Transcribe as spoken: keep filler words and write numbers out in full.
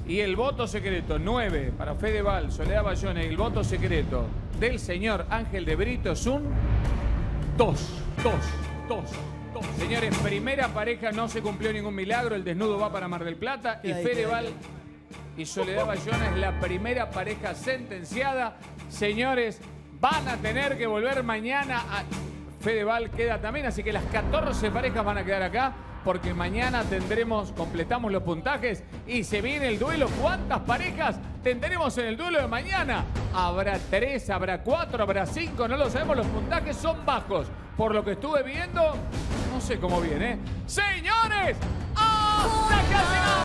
Y el voto secreto, nueve, para Fedeval, Soledad Bayona. Y el voto secreto del señor Ángel de Brito es un dos, dos, dos, dos. Señores, primera pareja, no se cumplió ningún milagro. El desnudo va para Mar del Plata. Y Fedeval y Soledad Bayona es la primera pareja sentenciada. Señores, van a tener que volver mañana. A... Fedeval queda también, así que las catorce parejas van a quedar acá. Porque mañana tendremos, completamos los puntajes y se viene el duelo. ¿Cuántas parejas tendremos en el duelo de mañana? ¿Habrá tres, habrá cuatro, habrá cinco? No lo sabemos, los puntajes son bajos. Por lo que estuve viendo, no sé cómo viene. ¡Señores! ¡Hasta casi!